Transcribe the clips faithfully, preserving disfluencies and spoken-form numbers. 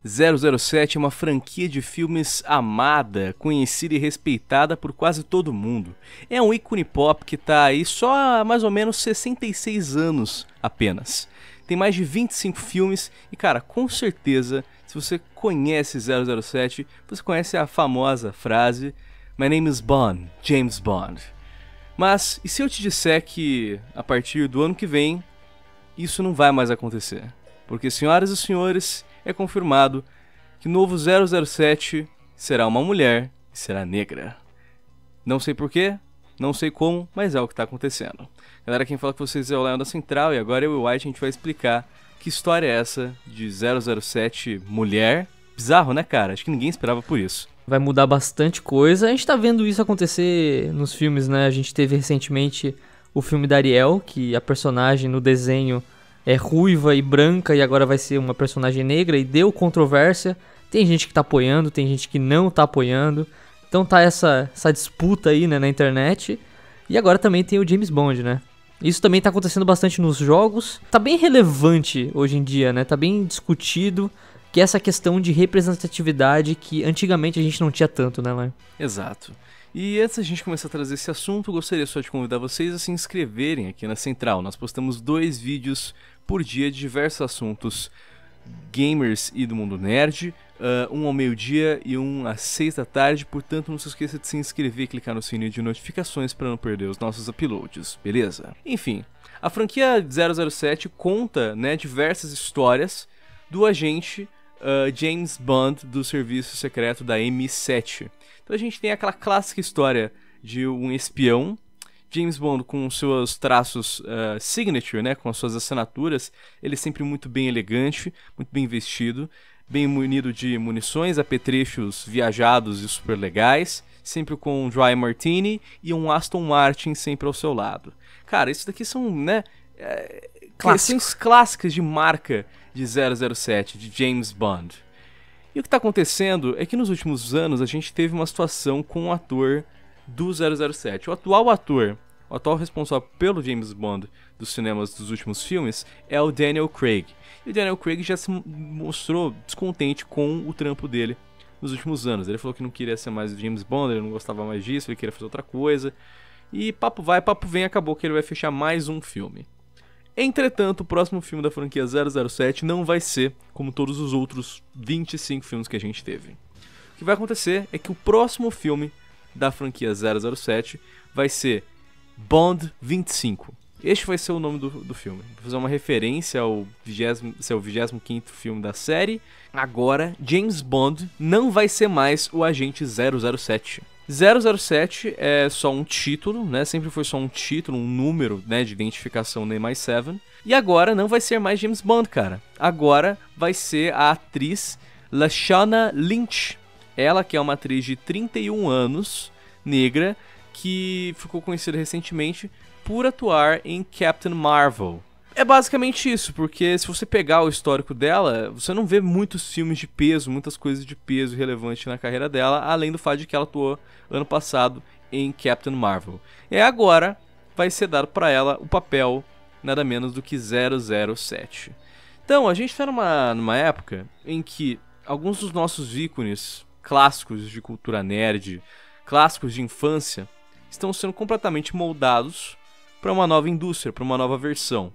zero zero sete é uma franquia de filmes amada, conhecida e respeitada por quase todo mundo. É um ícone pop que tá aí só há mais ou menos sessenta e seis anos apenas. Tem mais de vinte e cinco filmes e, cara, com certeza, se você conhece zero zero sete, você conhece a famosa frase My name is Bond, James Bond. Mas, e se eu te disser que, a partir do ano que vem, isso não vai mais acontecer? Porque, senhoras e senhores, é confirmado que o novo zero zero sete será uma mulher e será negra. Não sei porquê, não sei como, mas é o que está acontecendo. Galera, quem fala com vocês é o Leão da Central e agora eu e o White a gente vai explicar que história é essa de zero zero sete mulher. Bizarro, né, cara? Acho que ninguém esperava por isso. Vai mudar bastante coisa. A gente tá vendo isso acontecer nos filmes, né? A gente teve recentemente o filme da Ariel, que a personagem no desenho é ruiva e branca e agora vai ser uma personagem negra e deu controvérsia. Tem gente que tá apoiando, tem gente que não tá apoiando. Então tá essa, essa disputa aí, né, na internet. E agora também tem o James Bond, né? Isso também tá acontecendo bastante nos jogos. Tá bem relevante hoje em dia, né? Tá bem discutido, que é essa questão de representatividade que antigamente a gente não tinha tanto, né, Lai? Exato. E antes da gente começar a trazer esse assunto, eu gostaria só de convidar vocês a se inscreverem aqui na Central. Nós postamos dois vídeos por dia de diversos assuntos gamers e do mundo nerd, uh, um ao meio-dia e um às seis da tarde, portanto não se esqueça de se inscrever e clicar no sininho de notificações para não perder os nossos uploads, beleza? Enfim, a franquia zero zero sete conta, né, diversas histórias do agente uh, James Bond do serviço secreto da M I sete. Então a gente tem aquela clássica história de um espião, James Bond com seus traços uh, signature, né, com as suas assinaturas, ele sempre muito bem elegante, muito bem vestido, bem munido de munições, apetrechos viajados e super legais, sempre com um Dry Martini e um Aston Martin sempre ao seu lado. Cara, isso daqui são, né, é, questões clássicas de marca de zero zero sete, de James Bond. E o que está acontecendo é que nos últimos anos a gente teve uma situação com o ator do zero zero sete. O atual ator, o atual responsável pelo James Bond dos cinemas dos últimos filmes é o Daniel Craig. E o Daniel Craig já se mostrou descontente com o trampo dele nos últimos anos. Ele falou que não queria ser mais o James Bond, ele não gostava mais disso, ele queria fazer outra coisa. E papo vai, papo vem, acabou que ele vai fechar mais um filme. Entretanto, o próximo filme da franquia zero zero sete não vai ser como todos os outros vinte e cinco filmes que a gente teve. O que vai acontecer é que o próximo filme da franquia zero zero sete vai ser Bond vinte e cinco. Este vai ser o nome do, do filme. Vou fazer uma referência ao vigésimo, seu vigésimo quinto filme da série. Agora, James Bond não vai ser mais o agente zero zero sete. zero zero sete é só um título, né? Sempre foi só um título, um número, né, de identificação no M I sete. E agora não vai ser mais James Bond, cara. Agora vai ser a atriz Lashana Lynch. Ela que é uma atriz de trinta e um anos, negra, que ficou conhecida recentemente por atuar em Captain Marvel. É basicamente isso, porque se você pegar o histórico dela, você não vê muitos filmes de peso, muitas coisas de peso relevante na carreira dela, além do fato de que ela atuou ano passado em Captain Marvel. E agora vai ser dado para ela o papel nada menos do que zero zero sete. Então, a gente está numa, numa época em que alguns dos nossos ícones clássicos de cultura nerd, clássicos de infância, estão sendo completamente moldados para uma nova indústria, para uma nova versão.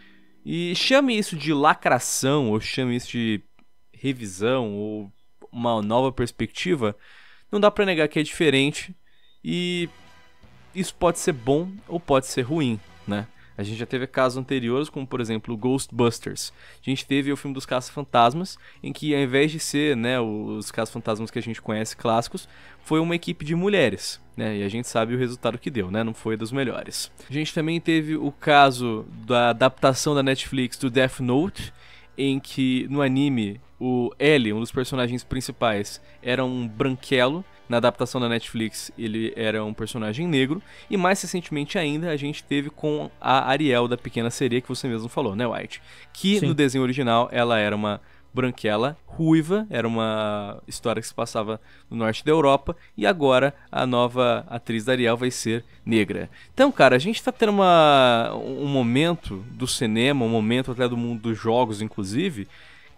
E chame isso de lacração, ou chame isso de revisão, ou uma nova perspectiva, não dá pra negar que é diferente, e isso pode ser bom ou pode ser ruim, né? A gente já teve casos anteriores, como por exemplo o Ghostbusters. A gente teve o filme dos Caça-Fantasmas, em que ao invés de ser, né, os Caça-Fantasmas que a gente conhece clássicos, foi uma equipe de mulheres, né? E a gente sabe o resultado que deu, né? Não foi dos melhores. A gente também teve o caso da adaptação da Netflix do Death Note, em que no anime o L, um dos personagens principais, era um branquelo. Na adaptação da Netflix ele era um personagem negro. E mais recentemente ainda a gente teve com a Ariel da Pequena Sereia, que você mesmo falou, né, White? Que Sim. No desenho original ela era uma branquela ruiva, era uma história que se passava no norte da Europa, e agora a nova atriz da Ariel vai ser negra. Então, cara, a gente tá tendo uma, um momento do cinema, um momento até do mundo dos jogos, inclusive,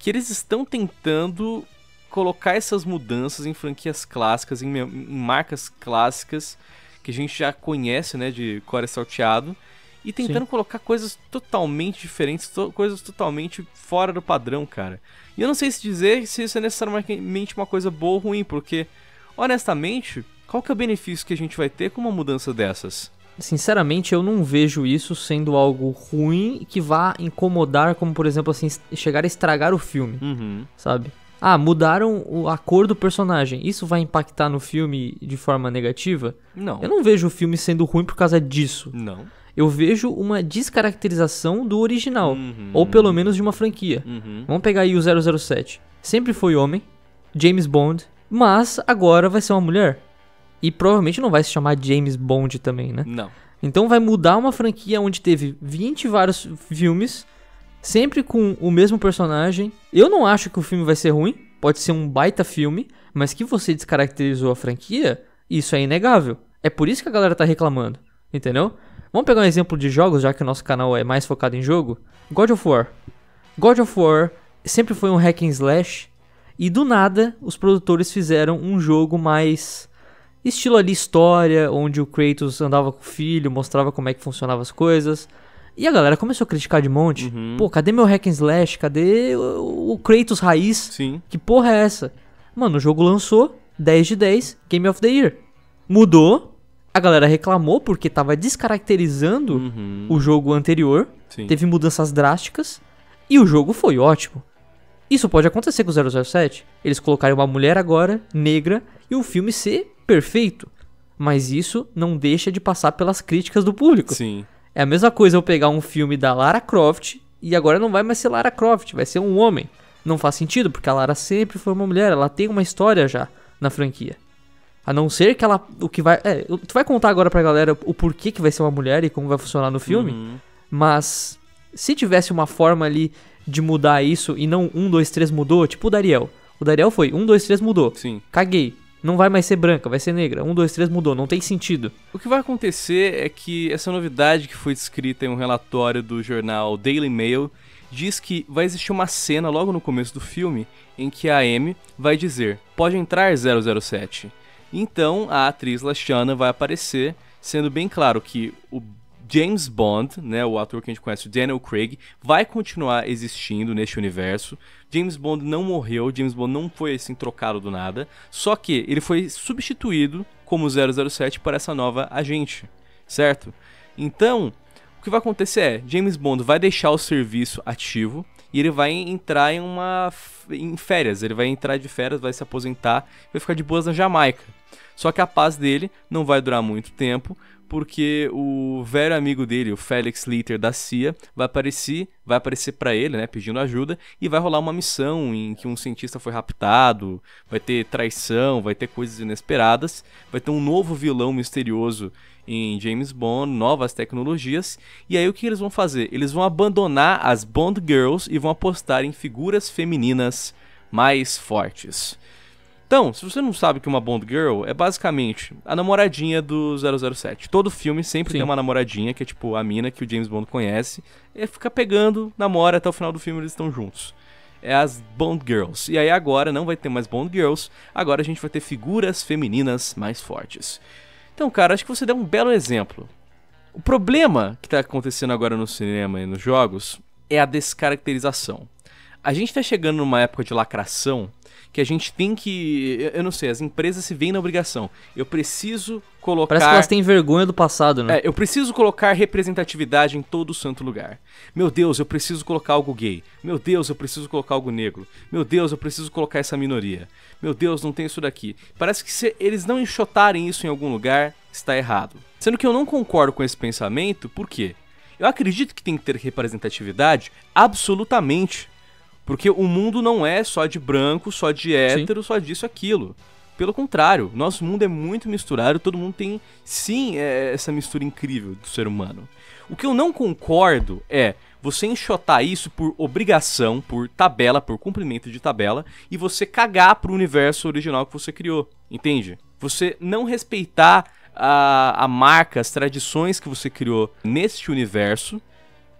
que eles estão tentando colocar essas mudanças em franquias clássicas, em, em marcas clássicas que a gente já conhece, né, de core salteado, e tentando Sim. colocar coisas totalmente diferentes, to coisas totalmente fora do padrão, cara. E eu não sei se dizer se isso é necessariamente uma coisa boa ou ruim, porque, honestamente, qual que é o benefício que a gente vai ter com uma mudança dessas? Sinceramente, eu não vejo isso sendo algo ruim que vá incomodar, como, por exemplo, assim, chegar a estragar o filme, uhum. sabe? Ah, mudaram a cor do personagem. Isso vai impactar no filme de forma negativa? Não. Eu não vejo o filme sendo ruim por causa disso. Não. Eu vejo uma descaracterização do original, uhum. ou pelo menos de uma franquia. Uhum. Vamos pegar aí o zero zero sete. Sempre foi homem, James Bond, mas agora vai ser uma mulher. E provavelmente não vai se chamar James Bond também, né? Não. Então vai mudar uma franquia onde teve vinte e vários filmes, sempre com o mesmo personagem. Eu não acho que o filme vai ser ruim, pode ser um baita filme, mas que você descaracterizou a franquia, isso é inegável. É por isso que a galera tá reclamando, entendeu? Vamos pegar um exemplo de jogos, já que o nosso canal é mais focado em jogo. God of War. God of War sempre foi um hack and slash, e do nada os produtores fizeram um jogo mais estilo ali história, onde o Kratos andava com o filho, mostrava como é que funcionavam as coisas. E a galera começou a criticar de monte. Uhum. Pô, cadê meu hack and slash? Cadê o, o Kratos raiz? Sim. Que porra é essa? Mano, o jogo lançou, dez de dez, Game of the Year. Mudou, a galera reclamou porque tava descaracterizando uhum. o jogo anterior. Sim. Teve mudanças drásticas e o jogo foi ótimo. Isso pode acontecer com o zero zero sete. Eles colocarem uma mulher agora, negra, e o filme ser perfeito. Mas isso não deixa de passar pelas críticas do público. Sim. É a mesma coisa eu pegar um filme da Lara Croft e agora não vai mais ser Lara Croft, vai ser um homem. Não faz sentido, porque a Lara sempre foi uma mulher, ela tem uma história já na franquia. A não ser que ela... o que vai, é, tu vai contar agora pra galera o porquê que vai ser uma mulher e como vai funcionar no filme, uhum. mas se tivesse uma forma ali de mudar isso e não um, dois, três mudou, tipo o Dariel. O Dariel foi um, dois, três mudou. Sim. Caguei. Não vai mais ser branca, vai ser negra. um, dois, três mudou, não tem sentido. O que vai acontecer é que essa novidade que foi descrita em um relatório do jornal Daily Mail diz que vai existir uma cena logo no começo do filme em que a Amy vai dizer: pode entrar zero zero sete. Então a atriz Lashana vai aparecer, sendo bem claro que o James Bond, né, o ator que a gente conhece, o Daniel Craig, vai continuar existindo neste universo. James Bond não morreu, James Bond não foi assim trocado do nada, só que ele foi substituído como zero zero sete para essa nova agente, certo? Então, o que vai acontecer é, James Bond vai deixar o serviço ativo e ele vai entrar em uma em férias, ele vai entrar de férias, vai se aposentar, vai ficar de boas na Jamaica. Só que a paz dele não vai durar muito tempo, porque o velho amigo dele, o Felix Leiter da C I A, vai aparecer, vai aparecer para ele, né, pedindo ajuda, e vai rolar uma missão em que um cientista foi raptado, vai ter traição, vai ter coisas inesperadas, vai ter um novo vilão misterioso em James Bond, novas tecnologias, e aí o que eles vão fazer? Eles vão abandonar as Bond Girls e vão apostar em figuras femininas mais fortes. Então, se você não sabe que uma Bond Girl é basicamente a namoradinha do zero zero sete. Todo filme sempre Sim. tem uma namoradinha, que é tipo a mina que o James Bond conhece. E fica pegando, namora, até o final do filme eles estão juntos. É as Bond Girls. E aí agora não vai ter mais Bond Girls, agora a gente vai ter figuras femininas mais fortes. Então, cara, acho que você deu um belo exemplo. O problema que está acontecendo agora no cinema e nos jogos é a descaracterização. A gente está chegando numa época de lacração que a gente tem que... Eu não sei, as empresas se veem na obrigação. Eu preciso colocar... Parece que elas têm vergonha do passado, né? É, eu preciso colocar representatividade em todo santo lugar. Meu Deus, eu preciso colocar algo gay. Meu Deus, eu preciso colocar algo negro. Meu Deus, eu preciso colocar essa minoria. Meu Deus, não tem isso daqui. Parece que se eles não enxotarem isso em algum lugar, está errado. Sendo que eu não concordo com esse pensamento, por quê? Eu acredito que tem que ter representatividade, absolutamente. Porque o mundo não é só de branco, só de hétero, sim, só disso, aquilo. Pelo contrário, nosso mundo é muito misturado, todo mundo tem, sim, é, essa mistura incrível do ser humano. O que eu não concordo é você enxotar isso por obrigação, por tabela, por cumprimento de tabela, e você cagar pro universo original que você criou, entende? Você não respeitar a, a marca, as tradições que você criou neste universo,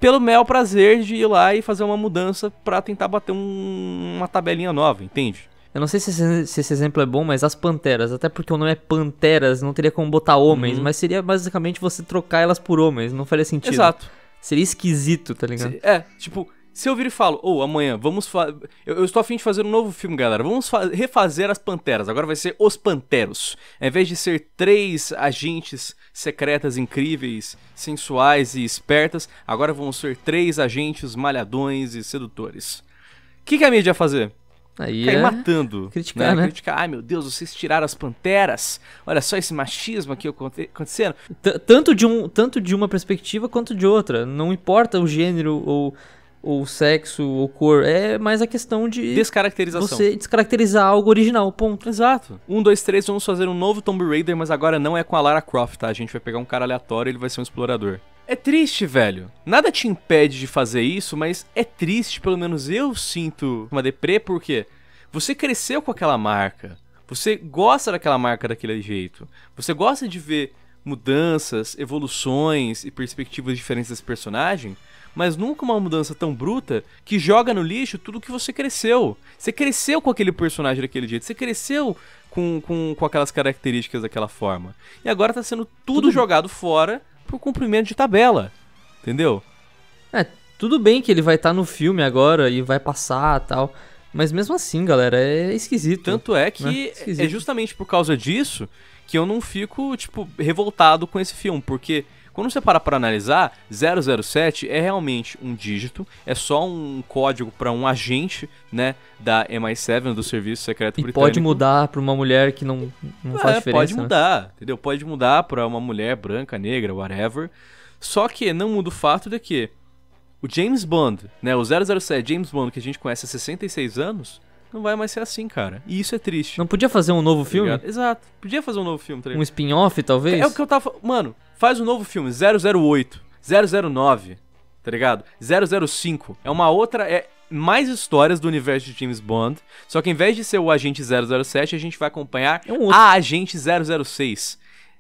pelo mero prazer de ir lá e fazer uma mudança pra tentar bater um, uma tabelinha nova, entende? Eu não sei se esse, se esse exemplo é bom, mas as panteras, até porque o nome é panteras, não teria como botar homens, uhum. mas seria basicamente você trocar elas por homens, não faria sentido. Exato. Seria esquisito, tá ligado? É, tipo, se eu vir e falo, ou oh, amanhã, vamos fazer. Eu, eu estou a fim de fazer um novo filme, galera. Vamos refazer as Panteras. Agora vai ser Os Panteros. Ao invés de ser três agentes secretas incríveis, sensuais e espertas, agora vão ser três agentes malhadões e sedutores. O que, que a mídia ia fazer? Aí Cair é matando. criticar, né? né? Criticar. Ai, meu Deus, vocês tiraram as Panteras. Olha só esse machismo aqui acontecendo. T- tanto, de um, tanto de uma perspectiva quanto de outra. Não importa o gênero ou, ou sexo ou cor. É mais a questão de... descaracterização. Você descaracterizar algo original, ponto. Exato. Um, dois, três, vamos fazer um novo Tomb Raider, mas agora não é com a Lara Croft, tá? A gente vai pegar um cara aleatório e ele vai ser um explorador. É triste, velho. Nada te impede de fazer isso, mas é triste, pelo menos eu sinto uma deprê, porque você cresceu com aquela marca, você gosta daquela marca daquele jeito, você gosta de ver mudanças, evoluções e perspectivas diferentes desse personagem, mas nunca uma mudança tão bruta que joga no lixo tudo que você cresceu. Você cresceu com aquele personagem daquele jeito, você cresceu com, com, com aquelas características daquela forma, e agora tá sendo tudo, tudo jogado fora por cumprimento de tabela, entendeu? É, tudo bem que ele vai estar tá no filme agora e vai passar e tal, mas mesmo assim, galera, é esquisito. Tanto é que né? é justamente por causa disso que eu não fico, tipo, revoltado com esse filme, porque quando você para pra analisar, zero zero sete é realmente um dígito, é só um código para um agente, né, da M I sete, do Serviço Secreto e Britânico. Pode mudar pra uma mulher que não, não faz é, diferença. Pode né? mudar, entendeu? Pode mudar pra uma mulher branca, negra, whatever. Só que não muda o fato de que o James Bond, né, o zero zero sete James Bond que a gente conhece há sessenta e seis anos, não vai mais ser assim, cara. E isso é triste. Não podia fazer um novo tá filme? Ligado? Exato. Podia fazer um novo filme, tá ligado? Um spin-off, talvez? É o que eu tava... Mano, faz um novo filme, zero zero oito, zero zero nove, tá ligado? zero zero cinco. É uma outra... É mais histórias do universo de James Bond, só que ao invés de ser o agente zero zero sete, a gente vai acompanhar é um outro. a agente zero zero seis.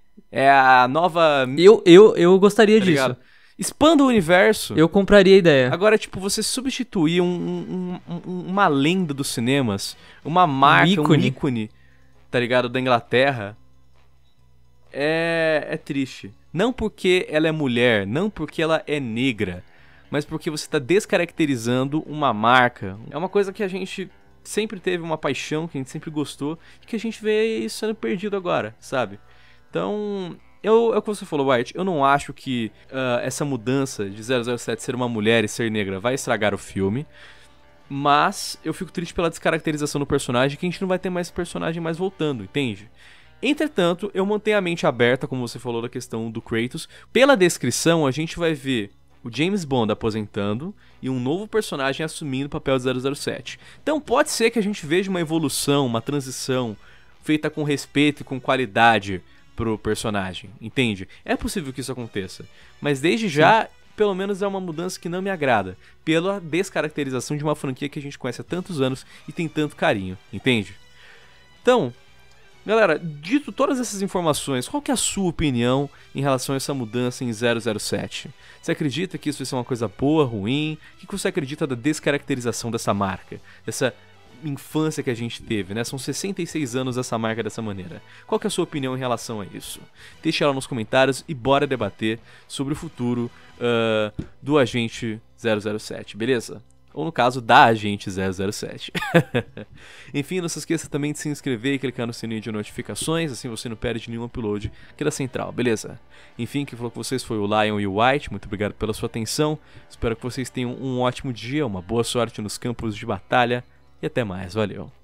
É a nova... Eu, eu, eu gostaria tá disso. Ligado? Expanda o universo. Eu compraria a ideia. Agora, tipo, você substituir um, um, um, uma lenda dos cinemas, uma marca, um ícone. um ícone, tá ligado, da Inglaterra, é, é triste. Não porque ela é mulher, não porque ela é negra, mas porque você tá descaracterizando uma marca. É uma coisa que a gente sempre teve uma paixão, que a gente sempre gostou, e que a gente vê isso sendo perdido agora, sabe? Então... Eu, é o que você falou, White, eu não acho que uh, essa mudança de zero zero sete ser uma mulher e ser negra vai estragar o filme, mas eu fico triste pela descaracterização do personagem, que a gente não vai ter mais personagem mais voltando, entende? Entretanto, eu mantenho a mente aberta, como você falou da questão do Kratos. Pela descrição, a gente vai ver o James Bond aposentando e um novo personagem assumindo o papel de zero zero sete. Então pode ser que a gente veja uma evolução, uma transição feita com respeito e com qualidade pro personagem, entende? É possível que isso aconteça, mas desde já, Sim. pelo menos é uma mudança que não me agrada, pela descaracterização de uma franquia que a gente conhece há tantos anos e tem tanto carinho, entende? Então, galera, dito todas essas informações, qual que é a sua opinião em relação a essa mudança em zero zero sete? Você acredita que isso vai ser uma coisa boa, ruim? O que você acredita da descaracterização dessa marca, dessa infância que a gente teve, né? São sessenta e seis anos dessa marca dessa maneira. Qual que é a sua opinião em relação a isso? Deixa ela nos comentários e bora debater sobre o futuro uh, do Agente zero zero sete, beleza? Ou no caso, da Agente zero zero sete. Enfim, não se esqueça também de se inscrever e clicar no sininho de notificações, assim você não perde nenhum upload aqui da Central, beleza? Enfim, quem falou com vocês foi o Lion e o White, muito obrigado pela sua atenção, espero que vocês tenham um ótimo dia, uma boa sorte nos campos de batalha, e até mais, valeu.